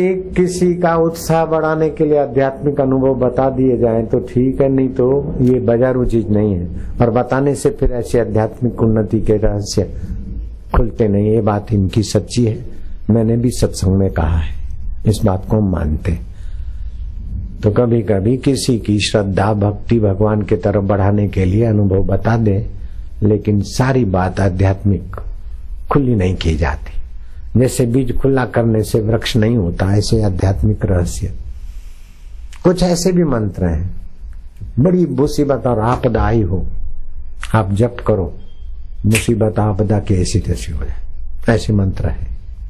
किसी का उत्साह बढ़ाने के लिए आध्यात्मिक अनुभव बता दिए जाएं तो ठीक है, नहीं तो ये बाजारू चीज नहीं है। और बताने से फिर ऐसी आध्यात्मिक उन्नति के रहस्य खुलते नहीं। ये बात इनकी सच्ची है, मैंने भी सत्संग में कहा है, इस बात को हम मानते। तो कभी कभी किसी की श्रद्धा भक्ति भगवान की तरफ बढ़ाने के लिए अनुभव बता दे, लेकिन सारी बात आध्यात्मिक खुली नहीं की जाती। जैसे बीज खुला करने से वृक्ष नहीं होता, ऐसे आध्यात्मिक रहस्य कुछ ऐसे भी मंत्र हैं। बड़ी मुसीबत और आपदा आई हो, आप जप करो, मुसीबत आपदा की ऐसी तैसी हो जाए, ऐसे मंत्र है।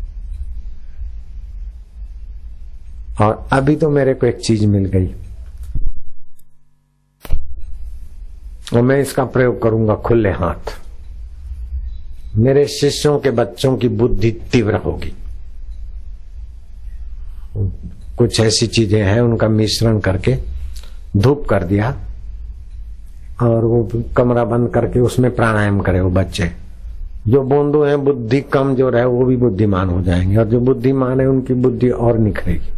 और अभी तो मेरे को एक चीज मिल गई और मैं इसका प्रयोग करूंगा खुले हाथ। मेरे शिष्यों के बच्चों की बुद्धि तीव्र होगी। कुछ ऐसी चीजें हैं, उनका मिश्रण करके धूप कर दिया और वो कमरा बंद करके उसमें प्राणायाम करे। वो बच्चे जो बोंदू हैं, बुद्धि कम जो रहे वो भी बुद्धिमान हो जाएंगे, और जो बुद्धिमान है उनकी बुद्धि और निखरेगी।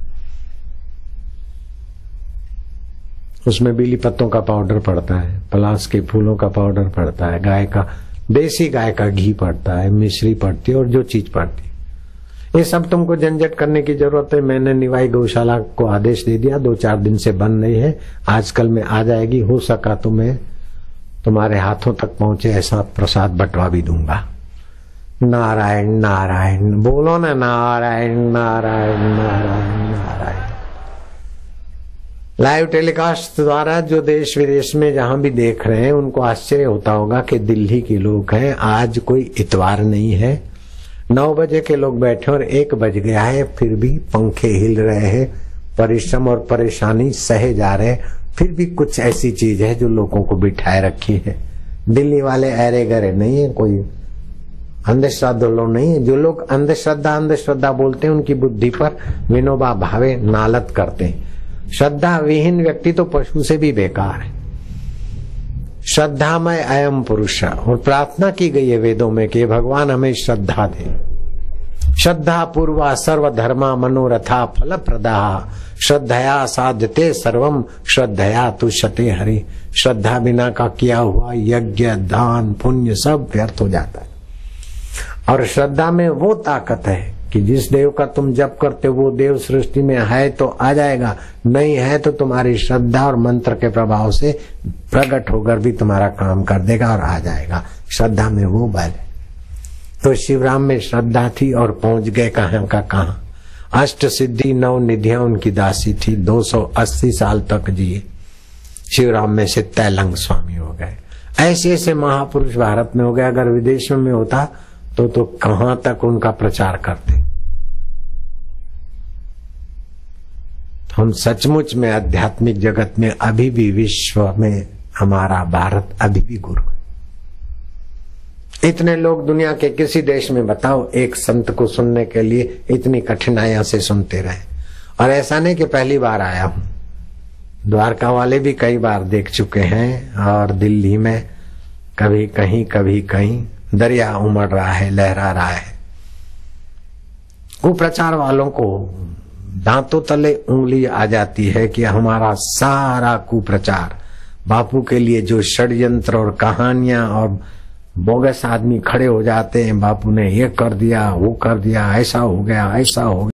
उसमें बीली पत्तों का पाउडर पड़ता है, पलाश के फूलों का पाउडर पड़ता है, गाय का देसी गाय का घी पड़ता है, मिश्री पड़ती है और जो चीज पड़ती है, ये सब तुमको झंझट करने की जरूरत है। मैंने निवाई गौशाला को आदेश दे दिया, 2-4 दिन से बन रही है, आजकल में आ जाएगी। हो सका तो मैं तुम्हारे हाथों तक पहुंचे ऐसा प्रसाद बंटवा भी दूंगा। नारायण नारायण बोलो ना, नारायण नारायण नारायण नारायण। लाइव टेलीकास्ट द्वारा जो देश विदेश में जहां भी देख रहे हैं उनको आश्चर्य होता होगा कि दिल्ली के लोग हैं, आज कोई इतवार नहीं है, 9 बजे के लोग बैठे और 1 बज गया है, फिर भी पंखे हिल रहे हैं, परिश्रम और परेशानी सहे जा रहे, फिर भी कुछ ऐसी चीज है जो लोगों को बिठाए रखी है। दिल्ली वाले अरे गरे नहीं है, कोई अंधश्रद्धा लोग नहीं है। जो लोग अंधश्रद्धा बोलते हैं उनकी बुद्धि पर विनोबा भावे नालत करते हैं। श्रद्धा विहीन व्यक्ति तो पशु से भी बेकार है। श्रद्धामय अयम पुरुष, और प्रार्थना की गई है वेदों में कि भगवान हमें श्रद्धा दे। श्रद्धा पूर्वा सर्व धर्मा मनोरथा फल प्रदा, श्रद्धया साध्यते सर्वम श्रद्धया तुष्यते हरि। श्रद्धा बिना का किया हुआ यज्ञ दान पुण्य सब व्यर्थ हो जाता है। और श्रद्धा में वो ताकत है कि जिस देव का तुम जप करते हो वो देव सृष्टि में है तो आ जाएगा, नहीं है तो तुम्हारी श्रद्धा और मंत्र के प्रभाव से प्रकट होकर भी तुम्हारा काम कर देगा और आ जाएगा। श्रद्धा में वो बल है। तो शिवराम में श्रद्धा थी और पहुंच गए कहां का कहां। अष्ट सिद्धि 9 निधियां उनकी दासी थी, 280 साल तक जिए। शिवराम में से तैलंग स्वामी हो गए। ऐसे ऐसे महापुरुष भारत में हो गए। अगर विदेशों में होता तो कहां तक उनका प्रचार करते। हम सचमुच में आध्यात्मिक जगत में अभी भी विश्व में हमारा भारत अभी भी गुरु है। इतने लोग दुनिया के किसी देश में बताओ एक संत को सुनने के लिए इतनी कठिनाइयां से सुनते रहे। और ऐसा नहीं कि पहली बार आया हूं, द्वारका वाले भी कई बार देख चुके हैं, और दिल्ली में कभी कहीं दरिया उमड़ रहा है, लहरा रहा है। कुप्रचार वालों को दांतों तले उंगली आ जाती है कि हमारा सारा कुप्रचार, बापू के लिए जो षड्यंत्र और कहानियां और बोगस आदमी खड़े हो जाते हैं, बापू ने ये कर दिया वो कर दिया, ऐसा हो गया ऐसा हो गया।